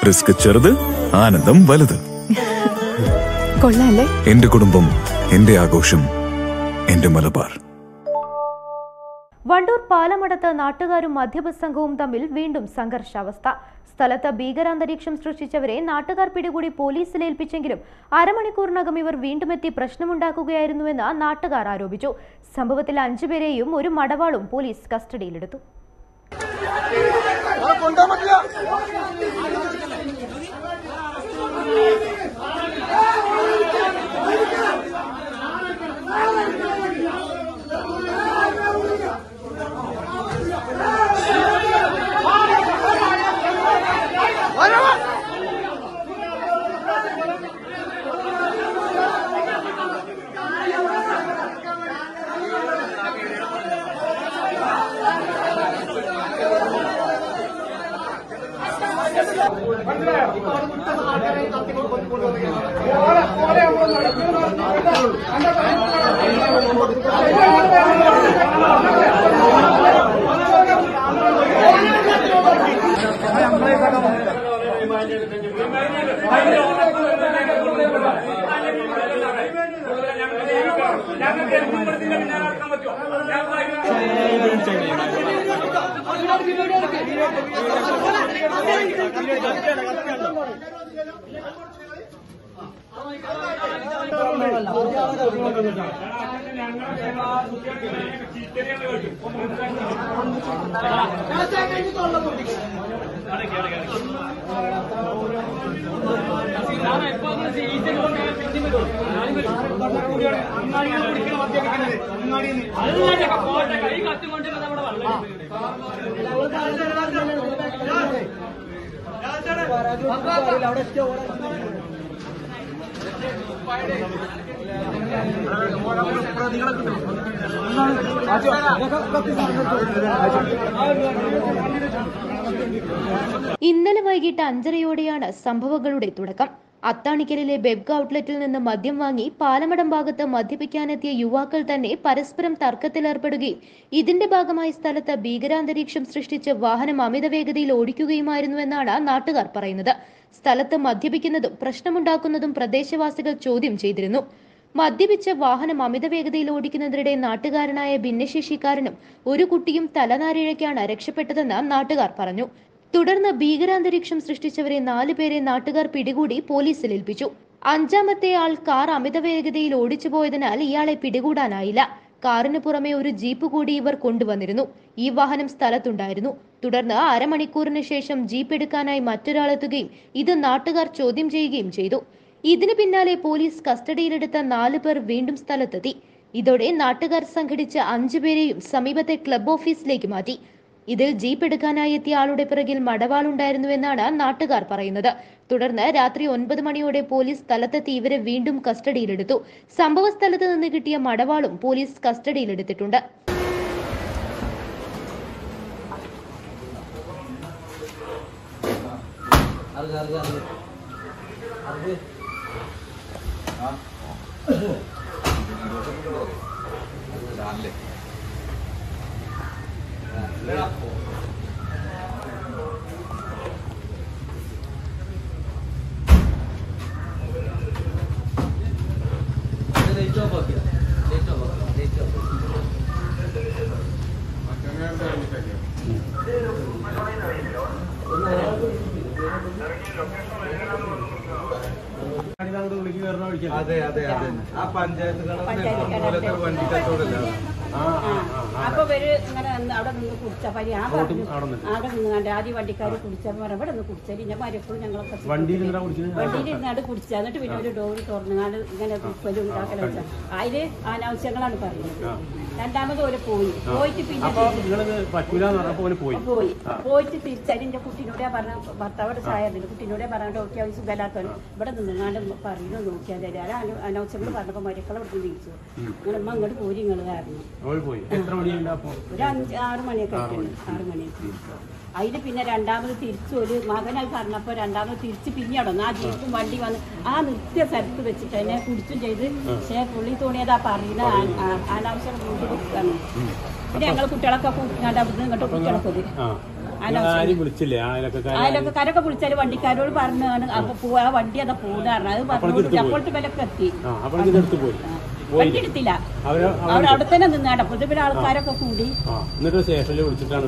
Risk ചെറുത്, ആനന്ദം വലുത്. കൊള്ളാല്ലേ? എന്റെ കുടുംബം, എന്റെ ആഘോഷം, എന്റെ മലബാർ. വണ്ടൂർ പാലമടത്ത് നാട്ടുകാരും മദ്യപ സംഘവും തമ്മിൽ വീണ്ടും സംഘർഷാവസ്ഥ. സ്ഥലത്ത് ഭീകരാന്തരീക്ഷം സൃഷ്ടിച്ചവരെ നാട്ടുകാർ പിടികൂടി പോലീസിൽ ഏൽപ്പിച്ചെങ്കിലും അരമണിക്കൂറിനകം ഇവർ വീണ്ടും എത്തി പ്രശ്നമുണ്ടാക്കുകയായിരുന്നുവെന്ന് നാട്ടുകാർ ആരോപിച്ചു. സംഭവത്തിൽ 5 പേരെയും ഒരു മടവാളും പോലീസ് കസ്റ്റഡിയിലെടുത്തു. ഇന്നലെ വൈകിട്ട് 5:30-യോടെയാണ് സംഭവങ്ങളുടെ തുടക്കം. അത്താണിക്കലിലെ ബെബ്ക ഔട്ട്ലെറ്റിൽ നിന്ന് മദ്യം വാങ്ങി പാലമടം ഭാഗത്ത് മദ്യപിക്കാനെത്തിയ യുവാക്കൾ തന്നെ പരസ്പരം തർക്കത്തിലേർപ്പെടുകയും ഇതിന്റെ ഭാഗമായി സ്ഥലത്ത് ഭീകരാന്തരീക്ഷം സൃഷ്ടിച്ച് വാഹനം അമിത വേഗതയിൽ ഓടിക്കുകയുമായിരുന്നുവെന്നാണ് നാട്ടുകാർ പറയുന്നത്. സ്ഥലത്ത് മദ്യപിക്കുന്നതും പ്രശ്നമുണ്ടാക്കുന്നതും പ്രദേശവാസികൾ ചോദ്യം ചെയ്തിരുന്നു. മദ്യപിച്ച് വാഹനം അമിത വേഗതയിൽ ഓടിക്കുന്നതിനിടെ നാട്ടുകാരനായ ഭിന്നശേഷിക്കാരനും ഒരു കുട്ടിയും തലനാരിഴയ്ക്കാണ് രക്ഷപ്പെട്ടതെന്ന് നാട്ടുകാർ പറഞ്ഞു. തുടർന്ന് ഭീകരാന്തരീക്ഷം സൃഷ്ടിച്ചവരെ 4 പേരെ നാട്ടുകാർ പിടികൂടി പോലീസിൽ ഏൽപ്പിച്ചു. 5-മത്തെ ആൾ കാർ അമിത വേഗതയിൽ ഓടിച്ചു പോയതിനാൽ ഇയാളെ പിടികൂടാനായില്ല. കാറിന് പുറമെ ഒരു ജീപ്പ് കൂടി ഇവർ കൊണ്ടുവന്നിരുന്നു. ഈ വാഹനം സ്ഥലത്തുണ്ടായിരുന്നു. തുടർന്ന് അരമണിക്കൂറിന് ശേഷം ജീപ്പ് എടുക്കാനായി മറ്റൊരാളെത്തുകയും ഇത് നാട്ടുകാർ ചോദ്യം ചെയ്യുകയും ചെയ്തു. ഇതിന് പിന്നാലെ പോലീസ് കസ്റ്റഡിയിലെടുത്ത 4 പേർ വീണ്ടും സ്ഥലത്തെത്തി. ഇതോടെ നാട്ടുകാർ സംഘടിച്ച 5 പേരെയും സമീപത്തെ ക്ലബ് ഓഫീസിലേക്ക് മാറ്റി. ഇതിൽ ജീപ്പ് എടുക്കാനായി എത്തിയ ആളുടെ പിറകിൽ മടവാളുണ്ടായിരുന്നുവെന്നാണ് നാട്ടുകാർ പറയുന്നത്. തുടർന്ന് രാത്രി 9 മണിയോടെ പോലീസ് സ്ഥലത്തെത്തി ഇവരെ വീണ്ടും കസ്റ്റഡിയിലെടുത്തു. സംഭവ സ്ഥലത്ത് നിന്ന് കിട്ടിയ മടവാളും പോലീസ് കസ്റ്റഡിയിലെടുത്തിട്ടുണ്ട്. അതെ അതെ അതെ ആ പഞ്ചായത്തുകളൊക്കെ വണ്ടി കച്ചവടമല്ല. അപ്പൊ ഇവര് ഇങ്ങനെ അവിടെ നിന്ന് കുടിച്ച പരി അവിടെ നിന്നുകൊണ്ട് ആദ്യം വണ്ടിക്കാർ കുടിച്ചപ്പോ ഇവിടെ നിന്ന് കുടിച്ചാൽ ഞാൻ മരപ്പോഴും ഞങ്ങളൊക്കെ വണ്ടിയിൽ ഇരുന്നാണ്ട് കുടിച്ച എന്നിട്ട് പിന്നെ ഒരു ഡോറ് തുറന്നുകാണ്ട് ഇങ്ങനെ തുപ്പലും ഉണ്ടാക്കലും വെച്ചാൽ അതില് അനാവശ്യങ്ങളാണ് പറയുന്നത്. രണ്ടാമത് ഓര് പോയിട്ട് പിന്നെ പോയിട്ട് തിരിച്ചടി എന്റെ കുട്ടീനോടെ പറഞ്ഞ ഭർത്താവിടെ ചായ കുട്ടീനോടെ പറഞ്ഞിട്ട് ഓക്കെ അവൻ സുഖമില്ലാത്തവന് ഇവിടെ നിന്നുകാണ്ട് പറയുന്നത് നോക്കിയാൽ തരാം. അനാവശ്യങ്ങൾ പറഞ്ഞപ്പോ മരക്കളെ ഇവിടെ നിന്ന് തിരിച്ചു നിങ്ങളമ്മ അങ്ങോട്ട് പോരി നിങ്ങൾ കാരണം ഒരു 5-6 മണിയൊക്കെ ആയിട്ടുണ്ട്. 6 മണിയൊക്കെ അതിന് പിന്നെ രണ്ടാമത് തിരിച്ചു ഒരു മകനായി പറഞ്ഞപ്പോ രണ്ടാമത് തിരിച്ച് പിന്നെ അവിടെ ആ ജീപ്പും വണ്ടി വന്ന് ആ നിർത്തിയ സ്ഥലത്ത് വെച്ചിട്ട് എന്നെ കുടിച്ചും ചെയ്ത് പക്ഷേ പുള്ളി തോന്നിയതാ പറയുന്ന അനാവശ്യം കൂട്ടി കൊടുക്കാണ്. പിന്നെ ഞങ്ങൾ കുട്ടികളൊക്കെ കൂട്ടിക്കാണ്ട് അവിടുന്ന് ഇങ്ങോട്ട് കുട്ടികളൊക്കെ അയലൊക്കെ വിളിച്ചാല് വണ്ടിക്കാരോട് പറഞ്ഞാണ് അപ്പൊ ആ വണ്ടി അതാ പോകുന്ന അത് പറഞ്ഞു അപ്പോഴത്തെ വിലക്ക് എത്തി വണ്ടി എടുത്തില്ല അവിടെ തന്നെ നിന്നാണ് അപ്പോഴത്തെ പിന്നെ ആൾക്കാരൊക്കെ കൂടി സ്റ്റേഷനിൽ വിളിച്ചിട്ടാണ്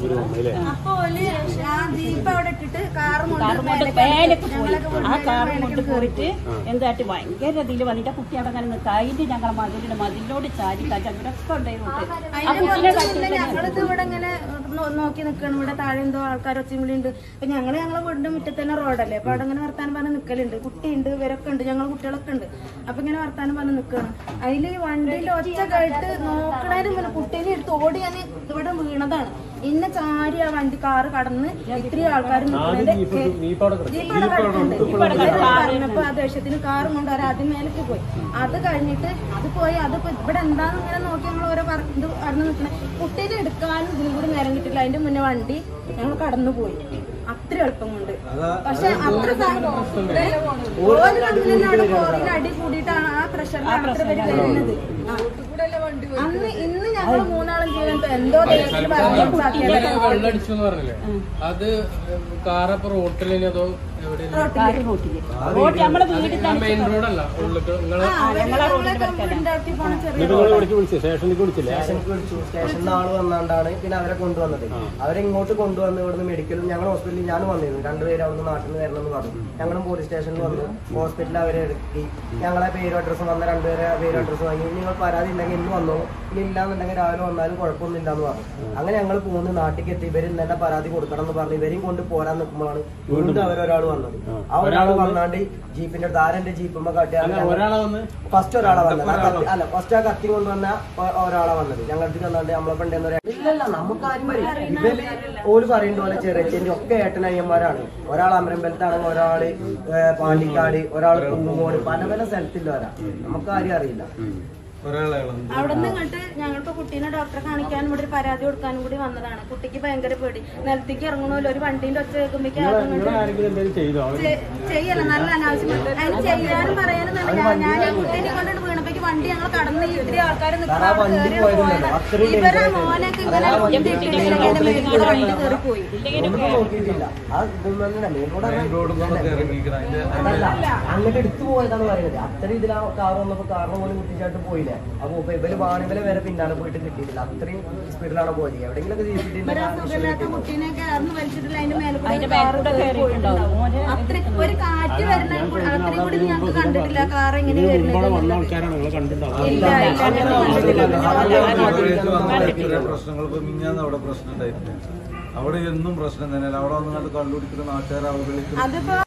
ആ കാറും കൊണ്ട് പോയിട്ട് എന്തായിട്ട് ഭയങ്കര ഇതിൽ വന്നിട്ട് കുട്ടി അവിടെ അങ്ങനെ കഴിഞ്ഞ് ഞങ്ങളെ മതിലിനോട് ചാരി ചവിടൊക്കെ ഉണ്ടായിരുന്നു. ഞങ്ങളിത് ഇവിടെ ഇങ്ങനെ നോക്കി നിൽക്കണം. ഇവിടെ താഴെ എന്തോ ആൾക്കാർ ഒച്ചയുണ്ട്. അപ്പൊ ഞങ്ങളെ വീടിന്റെ മുറ്റത്ത് തന്നെ റോഡല്ലേ. അപ്പൊ അവിടെ ഇങ്ങനെ വർത്താനം പറഞ്ഞ് നിൽക്കലുണ്ട്. കുട്ടിയുണ്ട്, ഇവരൊക്കെ ഉണ്ട്, ഞങ്ങൾ കുട്ടികളൊക്കെ ഉണ്ട്. അപ്പൊ ഇങ്ങനെ വർത്താനം പറഞ്ഞ് നിൽക്കണം. അതില് വണ്ടിയിൽ ഒച്ച കേട്ട് നോക്കണതിന് മുന്നേ കുട്ടീനെ എടുത്ത് ഓടി ഞാൻ ഇവിടെ വീണതാണ്. ഇന്ന ചാരി ആ വണ്ടി കാറ് കടന്ന് ഇത്രയും ആൾക്കാർ പറഞ്ഞപ്പോ ആ ദേഷ്യത്തിന് കാറും കൊണ്ട് അവർ ആദ്യം മേലേക്ക് പോയി. അത് കഴിഞ്ഞിട്ട് അത് പോയി അതിപ്പോ ഇവിടെ എന്താന്ന് ഇങ്ങനെ നോക്കി ഞങ്ങൾ ഓരോ ഇത് പറഞ്ഞു നിൽക്കണേ. കുട്ടീനെ എടുക്കാനും ഇതിനും കൂടി നേരം കിട്ടില്ല. അതിന്റെ മുന്നേ വണ്ടി ഞങ്ങൾ കടന്നു പോയി. അത്ര എളുപ്പം കൊണ്ട്. പക്ഷെ അത്ര അടി കൂടിയിട്ടാണ് ആ പ്രഷറിലാണ് അത്ര പേര് വരുന്നത്. അന്ന് ഇന്ന് ഞങ്ങൾ മൂന്നാളും ചെയ്യുന്നത് എന്തോ വെള്ളടിച്ചു പറഞ്ഞില്ലേ, അത് കാറപ്പോ റോട്ടിലേതോ മെയിൻ റോഡല്ല സ്റ്റേഷനിൽ ആള് വന്നാണ്ടാണ് പിന്നെ അവരെ കൊണ്ടുവന്നത്. അവരെ ഇങ്ങോട്ട് കൊണ്ടുവന്ന് ഇവിടുന്ന് മെഡിക്കലും ഞങ്ങൾ ഹോസ്പിറ്റലിൽ ഞാനും വന്നിരുന്നു. രണ്ടുപേരും അവിടുന്ന് നാട്ടിൽ നിന്ന് വരണമെന്ന് പറഞ്ഞു. ഞങ്ങളും പോലീസ് സ്റ്റേഷനിൽ വന്നു. ഹോസ്പിറ്റലിൽ അവരെ എടുക്കി ഞങ്ങളെ പേരും അഡ്രസ്സും വന്ന രണ്ടുപേരെ പേരും അഡ്രസ്സും വാങ്ങി. നിങ്ങൾ പരാതി ഉണ്ടെങ്കിൽ ഇന്ന് വന്നോ, ഇനി ഇല്ലാന്നുണ്ടെങ്കിൽ രാവിലെ വന്നാലും കുഴപ്പമൊന്നും ഇല്ലാന്ന് പറഞ്ഞു. അങ്ങനെ ഞങ്ങൾ പോകുന്ന നാട്ടിലേക്ക് എത്തി. ഇവര് ഇന്നെ പരാതി കൊടുക്കണം എന്ന് പറഞ്ഞു. ഇവരെയും കൊണ്ട് പോരാൻ നിൽക്കുമ്പോഴാണ് വീണ്ടും അവരൊരാൾ വന്നത്. ആ ഒരാൾ വന്നാണ്ട് ജീപ്പിന്റെ താരന്റെ ജീപ്പുമ്പോ കാട്ടിയാണ് ഫസ്റ്റ് ഒരാളെ വന്നത്. അല്ല ഫസ്റ്റ് ആ കത്തി കൊണ്ടുവന്ന ഒരാളെ വന്നത്. ഞങ്ങൾക്ക് വന്നാണ്ട് നമ്മളെ പണ്ടെന്ന് ഇല്ലല്ല നമുക്ക് ആരും പറയും. ഇവര് ഓര് പറയേണ്ട പോലെ ചെറിയ ഒക്കെ ഏട്ടനയ്യന്മാരാണ്. ഒരാൾ അമരമ്പലത്താണെങ്കിൽ ഒരാള് പാണ്ടിക്കാട്, ഒരാൾ കുന്നുമോട്, പല പല സ്ഥലത്തില്ലവരാ. നമുക്ക് ആരും അറിയില്ല. അവിടെ നിന്ന് ഇങ്ങോട്ട് ഞങ്ങൾക്ക് കുട്ടീനെ ഡോക്ടറെ കാണിക്കാനും ഇവിടെ ഒരു പരാതി കൊടുക്കാനും കൂടി വന്നതാണ്. കുട്ടിക്ക് ഭയങ്കര പേടി. നിലത്തേക്ക് ഇറങ്ങണമല്ലോ, ഒരു വണ്ടീന്റെ ഒച്ച കേൾക്കുമ്പോഴേക്കും ചെയ്യല്ല. നല്ല അനാവശ്യം അതിന് ചെയ്യാനും പറയാനും ഞാൻ ഈ കുട്ടീനെ കൊണ്ടിട്ട് വീണപ്പോഴേക്ക് വണ്ടി ഞങ്ങൾ കടന്ന് ഇത്തിരി ആൾക്കാർ ഇവരെ മോനൊക്കെ ഇങ്ങനെ വണ്ടി കയറി പോയി. അങ്ങോട്ട് എടുത്തു പോയതാണ് പറയുന്നത്. അത്ര ഇതിൽ ആ കാർ വന്നപ്പോ കാറിന് പോലും കുട്ടിച്ചായിട്ട് പോയില്ല. അപ്പൊ ഇവര് വാണിവല വരെ പിന്നാലെ പോയിട്ട് കിട്ടിയിട്ടില്ല. അത്രയും സ്പീഡിലാണ് പോയത്. എവിടെയെങ്കിലൊക്കെ കുട്ടീനെയൊക്കെ അന്ന് വലിച്ചിട്ടില്ല. അതിന്റെ അത്ര ഒരു കാറ്റ് വരുന്ന അത്രയും കൂടി ഞങ്ങൾക്ക് കണ്ടിട്ടില്ല. കാർ എങ്ങനെ പ്രശ്നങ്ങൾക്ക് മിഞ്ഞാന്ന് അവിടെ പ്രശ്നം ഉണ്ടായിട്ടില്ല. അവിടെ എന്നും പ്രശ്നം തന്നെയല്ല. അവിടെ വന്നുകൊണ്ട് കണ്ടുപിടിക്കുന്ന നാട്ടുകാർ അവഗണിക്കുന്നു.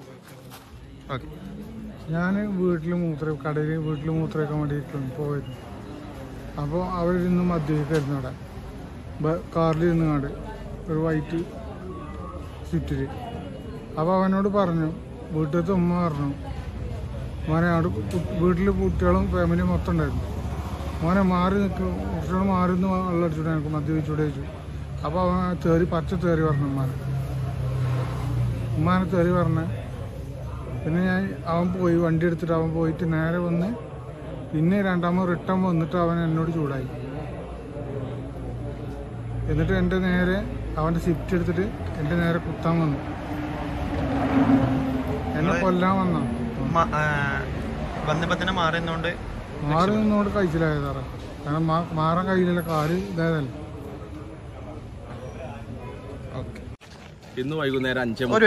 ഞാൻ കടയിൽ വീട്ടിൽ മൂത്രമൊക്കെ വേണ്ടിയിരിക്കുന്നു പോയത്. അപ്പോൾ അവരിന്ന് മദ്യപിക്കായിരുന്നു അവിടെ കാറിലിരുന്ന് കണ്ട് ഒരു വൈറ്റ് സ്വിഫ്റ്റിൽ. അപ്പോൾ അവനോട് പറഞ്ഞു, വീട്ടിലത്തെ ഉമ്മ പറഞ്ഞു, മോനെ അവിടെ വീട്ടിൽ കുട്ടികളും ഫാമിലിയും മൊത്തം ഉണ്ടായിരുന്നു. മോനെ മാറി നിൽക്കും, കുട്ടികൾ മാറി നിന്ന് വെള്ളം അടിച്ചുകൂടെ, എനിക്ക് മദ്യപിച്ചൂടെ ചോദിച്ചു. അപ്പോൾ അവൻ പച്ച തേറി പറഞ്ഞു ഉമ്മാനെ തേറി പറഞ്ഞ്. പിന്നെ അവൻ പോയി വണ്ടി എടുത്തിട്ട് അവൻ പോയിട്ട് നേരെ വന്ന് പിന്നെ രണ്ടാമത് റിട്ടേൺ വന്നിട്ട് അവൻ എന്നോട് ചൂടായി. എന്നിട്ട് എൻ്റെ നേരെ അവൻ്റെ സ്വിഫ്റ്റ് എടുത്തിട്ട് എൻ്റെ നേരെ കുത്താൻ വന്നു. എന്നെ കൊല്ലാൻ വന്ന മാറി നിന്നോണ്ട് കഴിച്ചിലായത് സാറേ. കാരണം മാറാൻ കഴിയില്ല, കാര് ഇതായതല്ല. ഇന്ന് വൈകുന്നേരം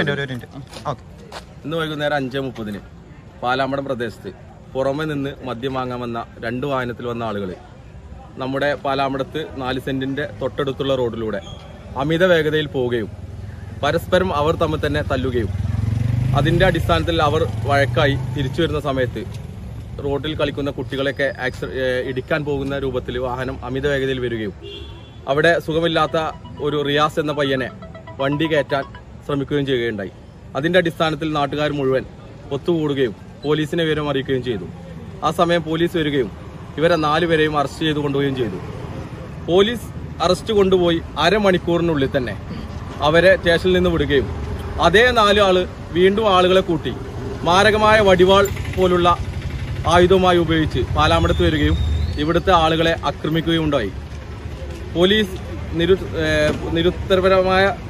5:30 പാലാമ്പടം പ്രദേശത്ത് പുറമെ നിന്ന് മദ്യം വാങ്ങാൻ വന്ന 2 വാഹനത്തിൽ വന്ന ആളുകൾ നമ്മുടെ പാലാമ്പടത്ത് 4 സെന്റിന്റെ തൊട്ടടുത്തുള്ള റോഡിലൂടെ അമിത വേഗതയിൽ പോവുകയും പരസ്പരം അവർ തമ്മിൽ തന്നെ തല്ലുകയും അതിന്റെ അടിസ്ഥാനത്തിൽ അവർ വഴക്കായി തിരിച്ചു വരുന്ന സമയത്ത് റോഡിൽ കളിക്കുന്ന കുട്ടികളെയൊക്കെ ഇടിക്കാൻ പോകുന്ന രൂപത്തിൽ വാഹനം അമിത വേഗതയിൽ വരികയും അവിടെ സുഖമില്ലാത്ത ഒരു റിയാസ് എന്ന പയ്യനെ വണ്ടി കയറ്റാൻ ശ്രമിക്കുകയും ചെയ്യുകയുണ്ടായി. അതിന്റെ അടിസ്ഥാനത്തിൽ നാട്ടുകാർ മുഴുവൻ ഒത്തുകൂടുകയും പോലീസിനെ വിവരം അറിയിക്കുകയും ചെയ്തു. ആ സമയം പോലീസ് വരികയും ഇവരെ 4 പേരെയും അറസ്റ്റ് ചെയ്ത് കൊണ്ടുപോവുകയും ചെയ്തു. പോലീസ് അറസ്റ്റ് കൊണ്ടുപോയി അരമണിക്കൂറിനുള്ളിൽ തന്നെ അവരെ സ്റ്റേഷനിൽ നിന്ന് വിടുകയും അതേ 4 ആള് വീണ്ടും ആളുകളെ കൂട്ടി മാരകമായ വടിവാൾ പോലുള്ള ആയുധവുമായി ഉപയോഗിച്ച് പാലാമ്പടത്ത് വരികയും ഇവിടുത്തെ ആളുകളെ ആക്രമിക്കുകയും ഉണ്ടായി. പോലീസ് നിരുത്തരപരമായ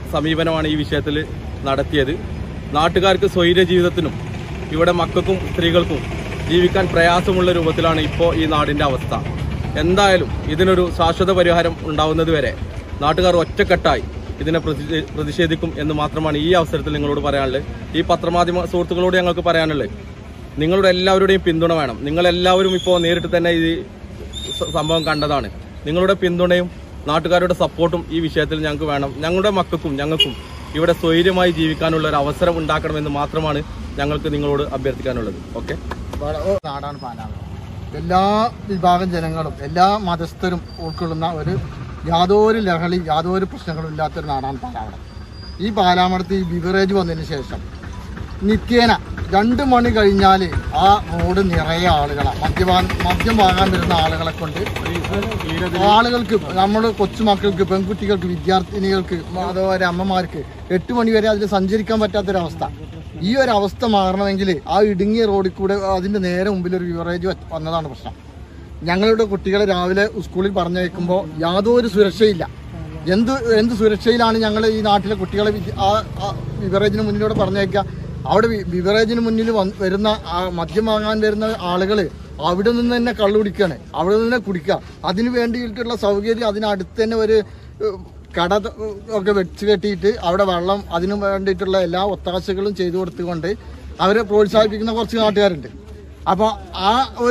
സമീപനമാണ് ഈ വിഷയത്തിൽ നടത്തിയത്. നാട്ടുകാർക്ക് സ്വൈര്യ ജീവിതത്തിനും ഇവിടെ മക്കൾക്കും സ്ത്രീകൾക്കും ജീവിക്കാൻ പ്രയാസമുള്ള രൂപത്തിലാണ് ഇപ്പോൾ ഈ നാടിൻ്റെ അവസ്ഥ. എന്തായാലും ഇതിനൊരു ശാശ്വത പരിഹാരം ഉണ്ടാവുന്നത് വരെ നാട്ടുകാർ ഒറ്റക്കെട്ടായി ഇതിനെ പ്രതിഷേധിക്കും എന്ന് മാത്രമാണ് ഈ അവസരത്തിൽ നിങ്ങളോട് പറയാനുള്ളത്. ഈ പത്രമാധ്യമ സുഹൃത്തുക്കളോട് ഞങ്ങൾക്ക് പറയാനുള്ളത്, നിങ്ങളുടെ എല്ലാവരുടെയും പിന്തുണ വേണം. നിങ്ങളെല്ലാവരും ഇപ്പോൾ നേരിട്ട് തന്നെ ഈ സംഭവം കണ്ടതാണ്. നിങ്ങളുടെ പിന്തുണയും നാട്ടുകാരുടെ സപ്പോർട്ടും ഈ വിഷയത്തിൽ ഞങ്ങൾക്ക് വേണം. ഞങ്ങളുടെ മക്കൾക്കും ഞങ്ങൾക്കും ഇവിടെ സ്വൈര്യമായി ജീവിക്കാനുള്ള ഒരു അവസരം ഉണ്ടാക്കണമെന്ന് മാത്രമാണ് ഞങ്ങൾക്ക് നിങ്ങളോട് അഭ്യർത്ഥിക്കാനുള്ളത്. ഓക്കെ. നാടാണ് പാലാമടം. എല്ലാ വിഭാഗം ജനങ്ങളും എല്ലാ മതസ്ഥരും ഉൾക്കൊള്ളുന്ന ഒരു യാതൊരു ലഹളി യാതൊരു പ്രശ്നങ്ങളും ഇല്ലാത്തൊരു നാടാണ് പാലാമടം. ഈ പാലാമടത്ത് ഈ ബിവറേജ് വന്നതിന് ശേഷം നിത്യേന 2 മണി കഴിഞ്ഞാൽ ആ റോഡ് നിറയെ ആളുകളാണ്. മദ്യം വാങ്ങാൻ വരുന്ന ആളുകളെ കൊണ്ട് ആളുകൾക്ക്, നമ്മുടെ കൊച്ചുമക്കൾക്ക്, പെൺകുട്ടികൾക്ക്, വിദ്യാർത്ഥിനികൾക്ക്, അതുപോലെ അമ്മമാർക്ക് 8 മണി വരെ അതിൽ സഞ്ചരിക്കാൻ പറ്റാത്തൊരവസ്ഥ. ഈ ഒരു അവസ്ഥ മാറണമെങ്കിൽ ആ ഇടുങ്ങിയ റോഡിൽ കൂടെ അതിൻ്റെ നേരെ മുമ്പിൽ ഒരു ബിവറേജ് വന്നതാണ് പ്രശ്നം. ഞങ്ങളുടെ കുട്ടികളെ രാവിലെ സ്കൂളിൽ പറഞ്ഞയക്കുമ്പോൾ യാതൊരു സുരക്ഷയില്ല. എന്ത് സുരക്ഷയിലാണ് ഞങ്ങൾ ഈ നാട്ടിലെ കുട്ടികളെ ആ ബിവറേജിന് മുന്നിലൂടെ പറഞ്ഞയക്കുക? അവിടെ ബിവറേജിന് മുന്നിൽ വരുന്ന മദ്യം വാങ്ങാൻ വരുന്ന ആളുകൾ അവിടെ നിന്ന് തന്നെ കള്ളു കുടിക്കുകയാണ്, അവിടെ നിന്ന് തന്നെ കുടിക്കുക. അതിന് വേണ്ടിയിട്ടുള്ള സൗകര്യം അതിനടുത്ത് തന്നെ ഒരു കട ഒക്കെ വെച്ച് കെട്ടിയിട്ട് അവിടെ വെള്ളം, അതിന് വേണ്ടിയിട്ടുള്ള എല്ലാ ഒത്താശകളും ചെയ്തു കൊടുത്തുകൊണ്ട് അവരെ പ്രോത്സാഹിപ്പിക്കുന്ന കുറച്ച് നാട്ടുകാരുണ്ട്. അപ്പോൾ ആ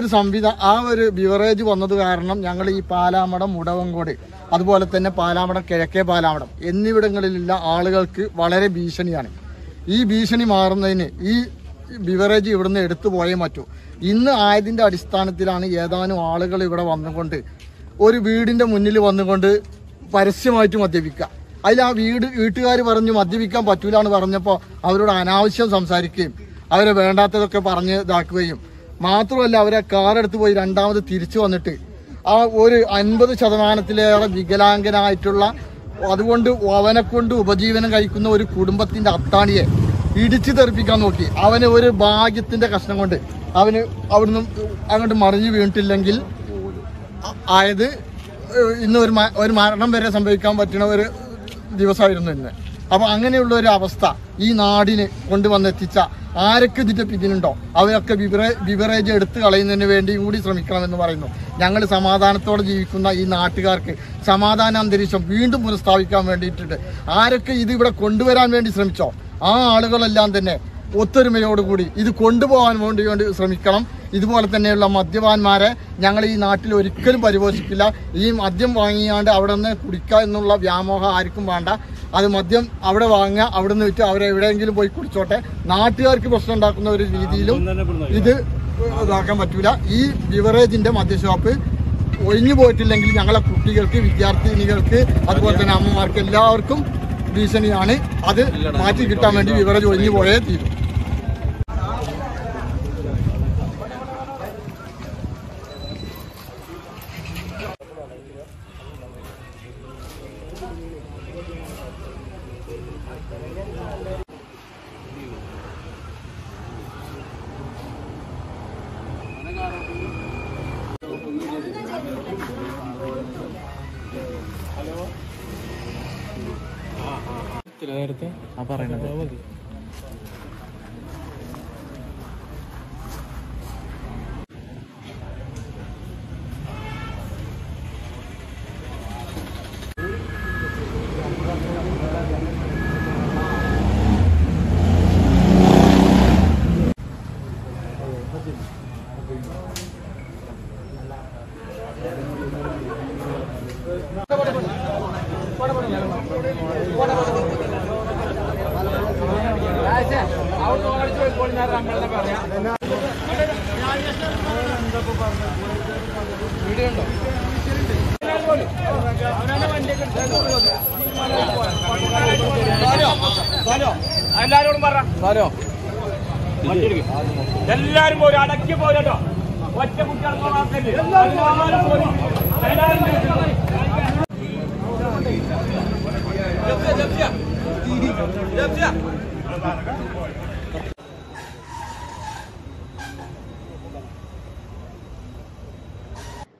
ഒരു ബിവറേജ് വന്നത് കാരണം ഞങ്ങൾ ഈ പാലാമടം, മുടവങ്കോട്, അതുപോലെ തന്നെ പാലാമടം, കിഴക്കേ പാലാമടം എന്നിവിടങ്ങളിലുള്ള ആളുകൾക്ക് വളരെ ഭീഷണിയാണ്. ഈ ഭീഷണി മാറുന്നതിന് ഈ ബിവറേജ് ഇവിടുന്ന് എടുത്തു പോയേ പറ്റൂ. ഇന്ന് ആയതിൻ്റെ അടിസ്ഥാനത്തിലാണ് ഏതാനും ആളുകൾ ഇവിടെ വന്നുകൊണ്ട് ഒരു വീടിൻ്റെ മുന്നിൽ വന്നുകൊണ്ട് പരസ്യമായിട്ട് മദ്യപിക്കുക. അതിൽ ആ വീട്ടുകാർ പറഞ്ഞു മദ്യപിക്കാൻ പറ്റൂല എന്ന് പറഞ്ഞപ്പോൾ അവരോട് അനാവശ്യം സംസാരിക്കുകയും അവരെ വേണ്ടാത്തതൊക്കെ പറഞ്ഞ് ഇതാക്കുകയും മാത്രമല്ല അവരെ കാറെടുത്ത് പോയി രണ്ടാമത് തിരിച്ചു വന്നിട്ട് ആ ഒരു 50% വികലാംഗനായിട്ടുള്ള, അതുകൊണ്ട് അവനെ കൊണ്ട് ഉപജീവനം കഴിക്കുന്ന ഒരു കുടുംബത്തിന്റെ അത്താണിയെ ഇടിച്ചു തെറിപ്പിക്കാൻ നോക്കി. അവന് ഒരു ഭാഗ്യത്തിന്റെ കഷ്ണം കൊണ്ട് അവന് അവിടുന്ന് അങ്ങോട്ട് മറിഞ്ഞു വീണിട്ടില്ലെങ്കിൽ ആയത് ഇന്ന് ഒരു മരണം വരെ സംഭവിക്കാൻ പറ്റുന്ന ഒരു ദിവസമായിരുന്നു ഇന്ന്. അപ്പോൾ അങ്ങനെയുള്ള ഒരു അവസ്ഥ ഈ നാടിന് കൊണ്ടുവന്നെത്തിച്ച ആരൊക്കെ ഇതിന്റെ പിന്നിലുണ്ടോ അവരൊക്കെ ബിവറേജ് എടുത്തു കളയുന്നതിന് വേണ്ടി കൂടി ശ്രമിക്കണമെന്ന് പറയുന്നു. ഞങ്ങൾ സമാധാനത്തോടെ ജീവിക്കുന്ന ഈ നാട്ടുകാർക്ക് സമാധാന അന്തരീക്ഷം വീണ്ടും പുനഃസ്ഥാപിക്കാൻ വേണ്ടിയിട്ടുണ്ട്. ആരൊക്കെ ഇത് ഇവിടെ കൊണ്ടുവരാൻ വേണ്ടി ശ്രമിച്ചോ ആ ആളുകളെല്ലാം തന്നെ ഒത്തൊരുമയോടുകൂടി ഇത് കൊണ്ടുപോകാൻ വേണ്ടി ശ്രമിക്കണം. ഇതുപോലെ തന്നെയുള്ള മദ്യപാന്മാരെ ഞങ്ങൾ ഈ നാട്ടിൽ ഒരിക്കലും പരിപോഷിക്കില്ല. ഈ മദ്യം വാങ്ങിയാണ്ട് അവിടെ നിന്ന് കുടിക്കുക എന്നുള്ള വ്യാമോഹം ആർക്കും വേണ്ട. അത് മദ്യം അവിടെ വാങ്ങുക, അവിടെ നിന്ന് വിറ്റ് അവരെവിടെയെങ്കിലും പോയി കുടിച്ചോട്ടെ. നാട്ടുകാർക്ക് പ്രശ്നം ഉണ്ടാക്കുന്ന ഒരു രീതിയിലും ഇത് ഇതാക്കാൻ പറ്റൂല. ഈ ബിവറേജിന്റെ മദ്യഷോപ്പ് ഒഴിഞ്ഞു പോയിട്ടില്ലെങ്കിൽ ഞങ്ങളെ കുട്ടികൾക്ക്, വിദ്യാർത്ഥിനികൾക്ക്, അതുപോലെ തന്നെ അമ്മമാർക്ക് എല്ലാവർക്കും ഭീഷണിയാണ്. അത് മാറ്റി കിട്ടാൻ വേണ്ടി ബിവറേജ് ഒഴിഞ്ഞു പോയേ തീരും. നേരത്തെ പറയണത് എല്ലാരോടും പറ, എല്ലാരും പോരും, അടക്കി പോരട്ടോ. ഒറ്റ കുട്ടികൾക്ക്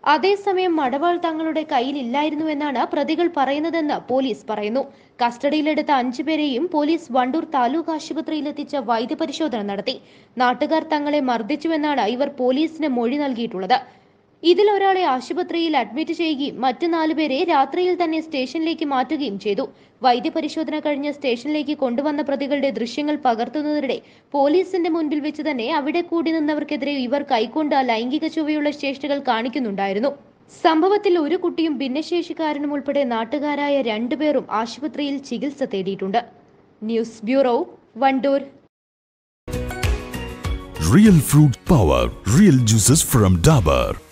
അതേസമയം മടവാൾ തങ്ങളുടെ കയ്യിലില്ലായിരുന്നുവെന്നാണ് പ്രതികൾ പറയുന്നതെന്ന് പോലീസ് പറയുന്നു. കസ്റ്റഡിയിലെടുത്ത 5 പേരെയും പോലീസ് വണ്ടൂർ താലൂക്ക് ആശുപത്രിയിലെത്തിച്ച വൈദ്യപരിശോധന നടത്തി. നാട്ടുകാർ തങ്ങളെ മർദ്ദിച്ചുവെന്നാണ് ഇവർ പോലീസിന് മൊഴി നൽകിയിട്ടുള്ളത്. ഇതിൽ ഒരാളെ ആശുപത്രിയിൽ അഡ്മിറ്റ് ചെയ്യുകയും മറ്റു 4 പേരെ രാത്രിയിൽ തന്നെ സ്റ്റേഷനിലേക്ക് മാറ്റുകയും ചെയ്തു. വൈദ്യപരിശോധന കഴിഞ്ഞ് സ്റ്റേഷനിലേക്ക് കൊണ്ടുവന്ന പ്രതികളുടെ ദൃശ്യങ്ങൾ പകർത്തുന്നതിനിടെ പോലീസിന്റെ മുൻപിൽ വെച്ച് തന്നെ അവിടെ കൂടി നിന്നവർക്കെതിരെ ഇവർ കൈക്കൊണ്ട ലൈംഗിക ചുവയുള്ള ചേഷ്ടകൾ കാണിക്കുന്നുണ്ടായിരുന്നു. സംഭവത്തിൽ ഒരു കുട്ടിയും ഭിന്നശേഷിക്കാരനും ഉൾപ്പെടെ നാട്ടുകാരായ 2 പേരും ആശുപത്രിയിൽ ചികിത്സ തേടിയിട്ടുണ്ട്. News bureau, Wandoor. Real fruit power, real juices from Dabur.